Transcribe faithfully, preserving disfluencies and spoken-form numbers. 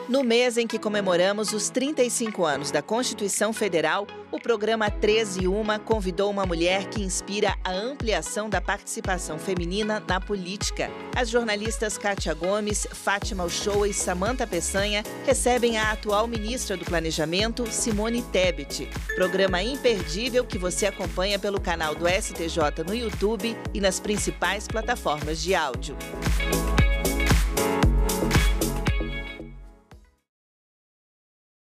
No mês em que comemoramos os trinta e cinco anos da Constituição Federal, o programa três e uma convidou uma mulher que inspira a ampliação da participação feminina na política. As jornalistas Kátia Gomes, Fátima Uchoa e Samantha Peçanha recebem a atual ministra do Planejamento, Simone Tebet. Programa imperdível que você acompanha pelo canal do S T J no YouTube e nas principais plataformas de áudio.